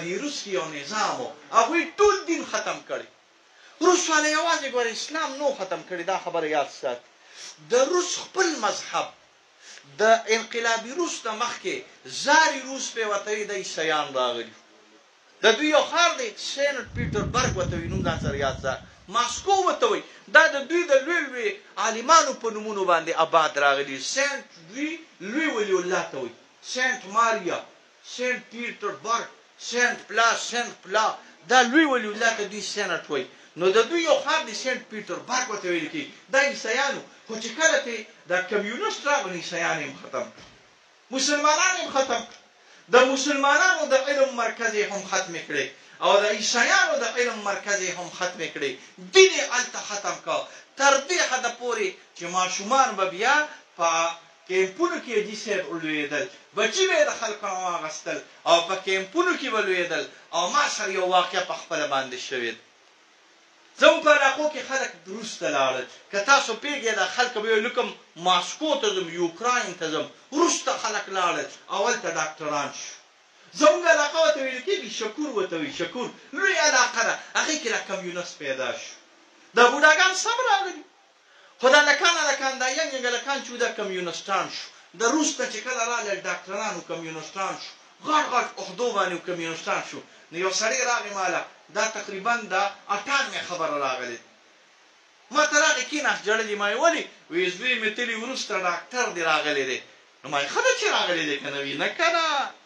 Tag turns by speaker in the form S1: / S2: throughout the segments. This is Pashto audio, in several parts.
S1: دې روس کې یو نظام و هغوی ټول دین ختم کړی روس والا یوازې ګوره اسلام نو ختم کړی دا خبره یاد سات د روس خپل مذهب د انقلابي روس نه مخکې زاري روس پې ورته وي د عیسیان راغلي د دوی یو ښار دی سینټ پیټربرګ ورته وي نوم ځان سره یاد سات ماسکو ورته وایي دا د دوی د لوی لوی عالمانو په نومونو باندې آباد راغلي سینټ لوی ولي الله ته وایي سینټ ماریا سینټ پیټربرګ سینټ پلا دا لوی ولي الله ته دوی سینټ وایي نو د دوی یو ښار دی سینټ پیټربرګ ورته ویل کېږي دا عیسیانو خو چې کله ته دا کمیونست راغلي عیسیان یې هم ختم مسلمانان یې هم ختم د مسلمانانو د علم مرکز یې هم ختم کړی او د عیسیانو د علم مرکز یې هم ختم کړی دین یې هلته ختم کړ تر دې حده پورې چې ماشومان به بیا په کیمپونو کې حاجي صاحب لویېدل بچي به یې د خلکو نه واخیستل او په کیمپونو کې به لویېدل او ما سره یو واقعه په خپله باندې شوې زموږ په علاقو کې خلک روس ته لاړل که تاسو پوهېږئ دا خلک به وایي لکه ماسکو ته ځم یوکراین ته ځم روس ته خلک لاړل او هلته ډاکټران شو زموږ علاقه ورته ویل کېږي شکور ورته وایي شکور لوی علاقه ده هغې کې دا کمیونست پیدا شو دا بوډاګان سم راغلي خو دا هلکان دا ینګ هلکان چې دا کمیونستان شو د روس ته چې کله راغلل ډاکټران کمیونستان شو غټ عهدو باندې کمیونستان شو نو یو سړی راغی ماله دا تقریبا دا 98 خبره راغلې ما ته راغی کېناست ژړلي ما یې ولې وایي زوی مې تلي وروسته ډاکټر دی راغلی دی نو ما یې ښه ده چې راغلی دی که نه وي نه که نه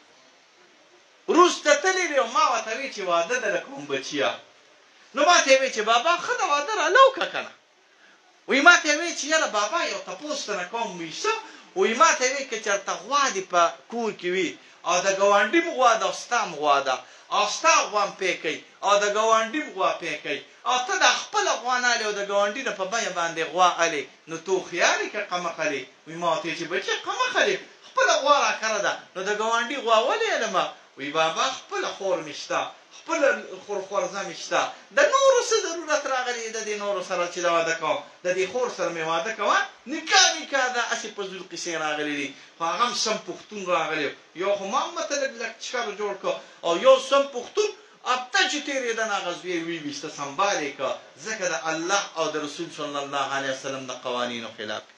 S1: روس ته تللی دی او ما ورته وایي چې واده ده له کوم بچیه نو ما ته یې وایي چې بابا ښه ده واده راله وکړه که نه وایي ما ته یې وایي چې یاره بابا یو تپوس ته نه کوم وایي څه وایي ما ته یې وایي که چېرته غوا دې په کور کې وي او د ګاونډي م غوا ده او ستا م غوا ده او ستا غوا م پې کوي او د ګاونډي م غوا پې کوي او ته دا خپله غوا نه الې او د ګاونډي نه په بیه باندې غوا الې نو تو خیال یې که قمقلې وایي ما ورته چې بچې قمقلې خپله غوا راکړه ده نو د ګاونډي غوا ولې المه وایي بابا خپله خور مې شته خپله خورزه مې شته د نورو څه ضرورت راغلی د دې نورو سره چې دا واده کوم د دې خور سره مې واده کوه نکاح دا هسې په زول قیسې راغلی دي خو هغه هم سم پښتون راغلی یو خو ما هم ورته لږ چکر جوړ کړ او یو سم پښتون هفته چې تېرېده نه هغه زوی یې ویویسته سنبال یې کړه ځکه د الله او د رسول صلی الله علیه وسلم د قوانینو خلاف